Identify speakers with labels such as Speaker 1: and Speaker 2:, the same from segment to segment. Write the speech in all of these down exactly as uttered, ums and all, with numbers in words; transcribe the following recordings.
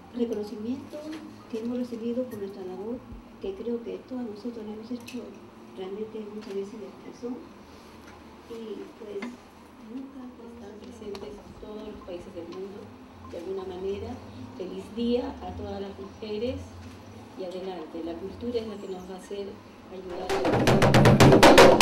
Speaker 1: reconocimiento que hemos recibido por nuestra labor, que creo que todos nosotros lo hemos hecho realmente muchas veces de corazón, y pues nunca están presentes todos los países del mundo de alguna manera. Feliz día a todas las mujeres y adelante, la cultura es la que nos va a hacer ayudar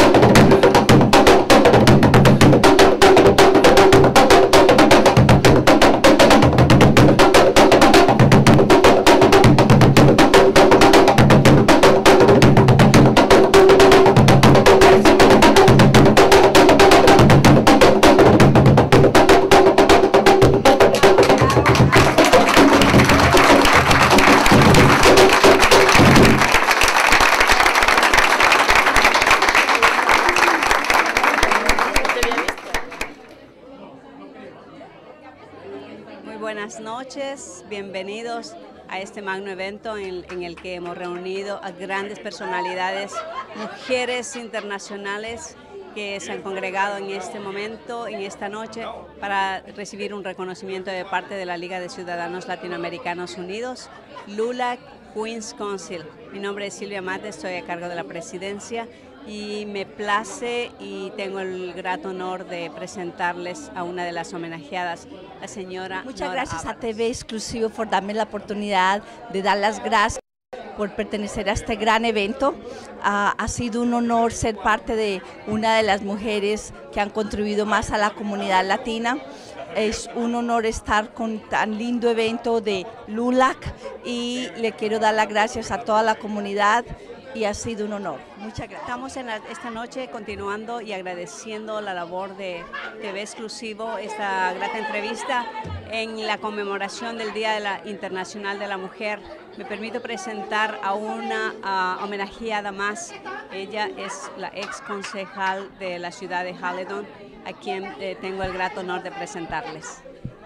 Speaker 2: Buenas noches, bienvenidos a este magno evento en, en el que hemos reunido a grandes personalidades, mujeres internacionales que se han congregado en este momento, en esta noche, para recibir un reconocimiento de parte de la Liga de Ciudadanos Latinoamericanos Unidos, LULAC Queens Council. Mi nombre es Silvia Mate, estoy a cargo de la presidencia y me place y tengo el grato honor de presentarles a una de las homenajeadas, la señora
Speaker 3: Muchas
Speaker 2: Nora
Speaker 3: gracias
Speaker 2: Ábalos.
Speaker 3: a T V Exclusivo por darme la oportunidad de dar las gracias por pertenecer a este gran evento. Uh, ha sido un honor ser parte de una de las mujeres que han contribuido más a la comunidad latina. Es un honor estar con tan lindo evento de LULAC y le quiero dar las gracias a toda la comunidad y ha sido un honor. Muchas gracias.
Speaker 2: Estamos en la, esta noche continuando y agradeciendo la labor de T V Exclusivo, esta grata entrevista en la conmemoración del Día de la Internacional de la Mujer. Me permito presentar a una uh, homenajeada más. Ella es la ex concejal de la ciudad de Haledon, a quien eh, tengo el grato honor de presentarles.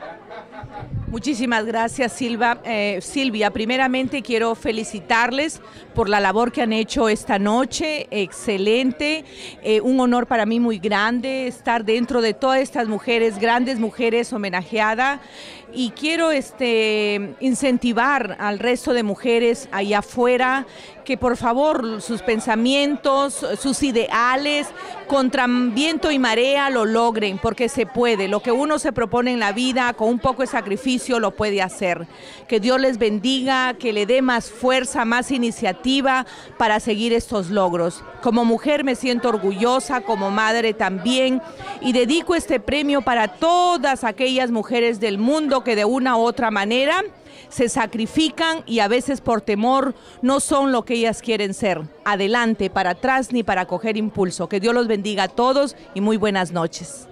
Speaker 4: Muchísimas gracias, Silva. Eh, Silvia. Primeramente quiero felicitarles por la labor que han hecho esta noche, excelente, eh, un honor para mí muy grande estar dentro de todas estas mujeres, grandes mujeres homenajeadas, y quiero este, incentivar al resto de mujeres allá afuera que por favor sus pensamientos, sus ideales, contra viento y marea lo logren, porque se puede. Lo que uno se propone en la vida, con un poco de sacrificio, lo puede hacer. Que Dios les bendiga, que le dé más fuerza, más iniciativa para seguir estos logros. Como mujer me siento orgullosa, como madre también, y dedico este premio para todas aquellas mujeres del mundo que de una u otra manera se sacrifican y a veces por temor no son lo que ellas quieren ser. Adelante, para atrás ni para coger impulso. Que Dios los bendiga a todos y muy buenas noches.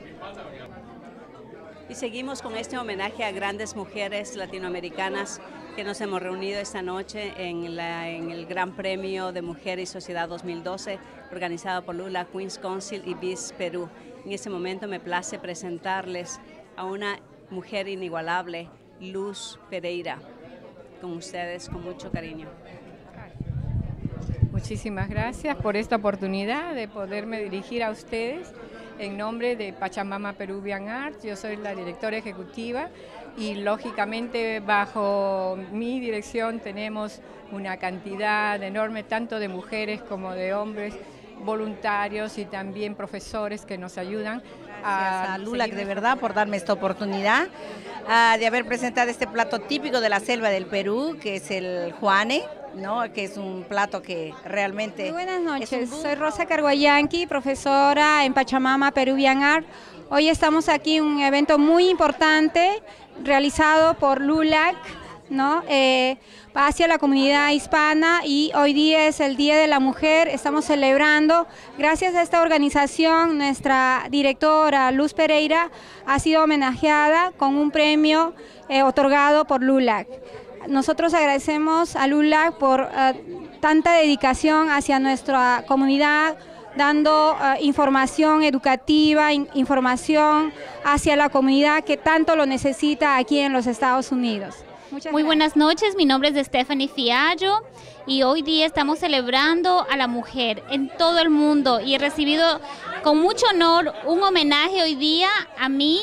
Speaker 2: Y seguimos con este homenaje a grandes mujeres latinoamericanas que nos hemos reunido esta noche en, la, en el Gran Premio de Mujer y Sociedad dos mil doce, organizado por LULAC Queens Council y B I S Perú. En este momento me place presentarles a una mujer inigualable, Luz Pereira, con ustedes con mucho cariño.
Speaker 5: Muchísimas gracias por esta oportunidad de poderme dirigir a ustedes en nombre de Pachamama Peruvian Arts. Yo soy la directora ejecutiva y lógicamente bajo mi dirección tenemos una cantidad enorme tanto de mujeres como de hombres, voluntarios y también profesores que nos ayudan.
Speaker 6: Gracias a LULAC de verdad por darme esta oportunidad uh, de haber presentado este plato típico de la selva del Perú, que es el juane, ¿no? Que es un plato que realmente...
Speaker 7: Muy buenas noches, soy Rosa Carguayanqui, profesora en Pachamama Peruvian Art. Hoy estamos aquí en un evento muy importante realizado por LULAC, ¿no? Eh, hacia la comunidad hispana, y hoy día es el Día de la Mujer. Estamos celebrando, gracias a esta organización, nuestra directora Luz Pereira ha sido homenajeada con un premio eh, otorgado por LULAC. Nosotros agradecemos a LULAC por uh, tanta dedicación hacia nuestra comunidad, dando uh, información educativa, in, información hacia la comunidad que tanto lo necesita aquí en los Estados Unidos. Muchas
Speaker 8: Muy
Speaker 7: gracias.
Speaker 8: buenas noches, mi nombre es Stephanie Fiallo y hoy día estamos celebrando a la mujer en todo el mundo y he recibido con mucho honor un homenaje hoy día a mí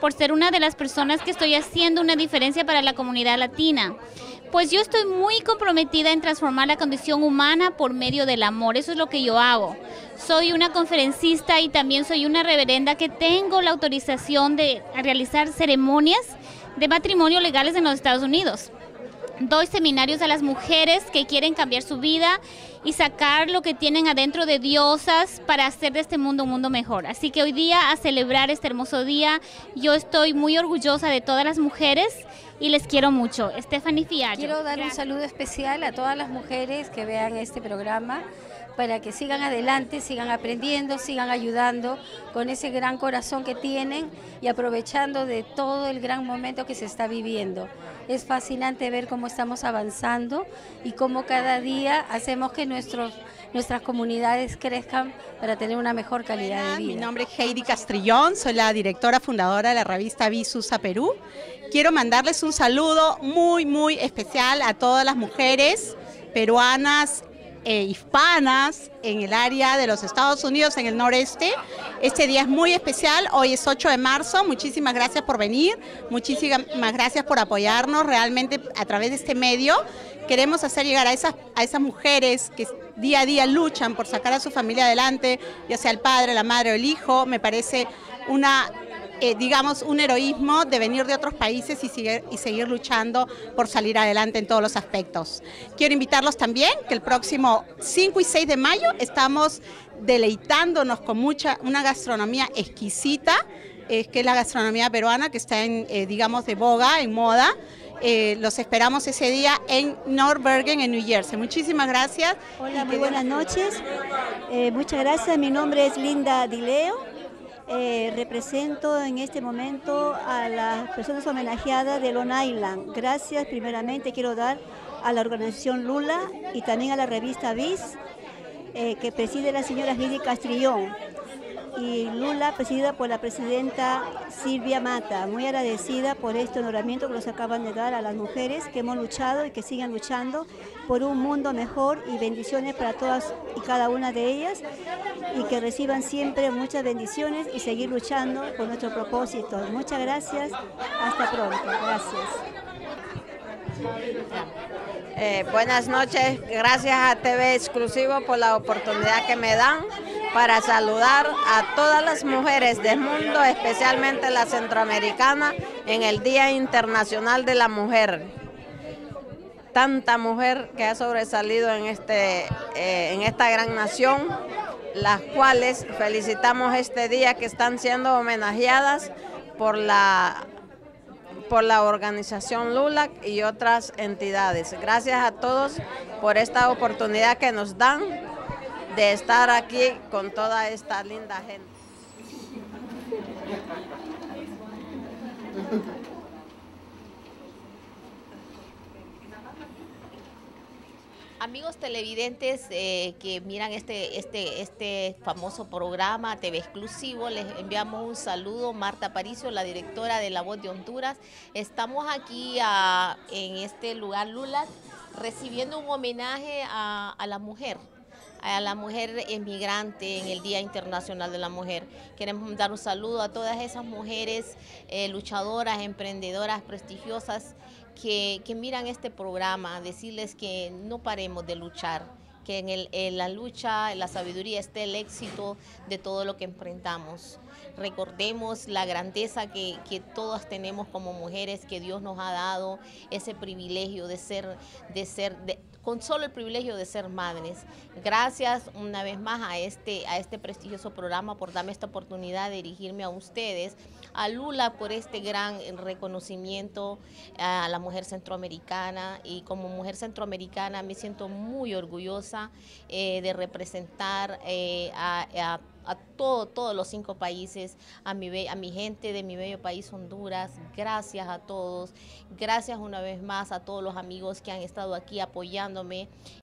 Speaker 8: por ser una de las personas que estoy haciendo una diferencia para la comunidad latina. Pues yo estoy muy comprometida en transformar la condición humana por medio del amor, eso es lo que yo hago. Soy una conferencista y también soy una reverenda que tengo la autorización de realizar ceremonias de matrimonio legales en los Estados Unidos. Doy seminarios a las mujeres que quieren cambiar su vida y sacar lo que tienen adentro de diosas para hacer de este mundo un mundo mejor. Así que hoy día, a celebrar este hermoso día, yo estoy muy orgullosa de todas las mujeres y les quiero mucho. Stephanie Fiallo.
Speaker 9: Quiero dar un saludo especial a todas las mujeres que vean este programa, para que sigan adelante, sigan aprendiendo, sigan ayudando con ese gran corazón que tienen y aprovechando de todo el gran momento que se está viviendo. Es fascinante ver cómo estamos avanzando y cómo cada día hacemos que nuestros, nuestras comunidades crezcan para tener una mejor calidad de vida.
Speaker 10: Mi nombre es Heidi Castrillón, soy la directora fundadora de la revista Visusa Perú. Quiero mandarles un saludo muy, muy especial a todas las mujeres peruanas, Eh, hispanas en el área de los Estados Unidos, en el noreste. Este día es muy especial, hoy es ocho de marzo, muchísimas gracias por venir, muchísimas gracias por apoyarnos. Realmente a través de este medio queremos hacer llegar a esas, a esas mujeres que día a día luchan por sacar a su familia adelante, ya sea el padre, la madre o el hijo. Me parece una... Eh, digamos, un heroísmo de venir de otros países y seguir, y seguir luchando por salir adelante en todos los aspectos. Quiero invitarlos también que el próximo cinco y seis de mayo estamos deleitándonos con mucha, una gastronomía exquisita, eh, que es la gastronomía peruana, que está en, eh, digamos, de boga, en moda. Eh, los esperamos ese día en North Bergen, en New Jersey. Muchísimas gracias.
Speaker 1: Hola, muy buenas noches. Eh, muchas gracias. Mi nombre es Linda Dileo. Eh, represento en este momento a las personas homenajeadas de Long Island. Gracias primeramente quiero dar a la organización Lula y también a la revista Viz, eh, que preside la señora Heidi Castrillón, y Lula presidida por la presidenta Silvia Mata. Muy agradecida por este honoramiento que nos acaban de dar a las mujeres que hemos luchado y que sigan luchando por un mundo mejor, y bendiciones para todas y cada una de ellas, y que reciban siempre muchas bendiciones y seguir luchando por nuestro propósito. Muchas gracias, hasta pronto, gracias.
Speaker 11: Eh, buenas noches, gracias a T V Exclusivo por la oportunidad que me dan para saludar a todas las mujeres del mundo, especialmente la centroamericana, en el Día Internacional de la Mujer. Tanta mujer que ha sobresalido en, este, eh, en esta gran nación, las cuales felicitamos este día, que están siendo homenajeadas por la, por la organización Lula y otras entidades. Gracias a todos por esta oportunidad que nos dan de estar aquí con toda esta linda gente.
Speaker 12: Amigos televidentes eh, que miran este, este, este famoso programa T V Exclusivo, les enviamos un saludo. Marta Aparicio, la directora de La Voz de Honduras. Estamos aquí a, en este lugar Lula, recibiendo un homenaje a, a la mujer, a la mujer emigrante en el Día Internacional de la Mujer. Queremos dar un saludo a todas esas mujeres eh, luchadoras, emprendedoras, prestigiosas, que, que miran este programa, decirles que no paremos de luchar, que en, el, en la lucha, en la sabiduría esté el éxito de todo lo que enfrentamos. Recordemos la grandeza que, que todas tenemos como mujeres, que Dios nos ha dado ese privilegio de ser, de ser, de, con solo el privilegio de ser madres. Gracias una vez más a este, a este prestigioso programa por darme esta oportunidad de dirigirme a ustedes, a Lula por este gran reconocimiento a la mujer centroamericana, y como mujer centroamericana me siento muy orgullosa eh, de representar eh, a, a a todo, todos los cinco países, a mi, a mi gente de mi bello país Honduras. Gracias a todos, gracias una vez más a todos los amigos que han estado aquí apoyándome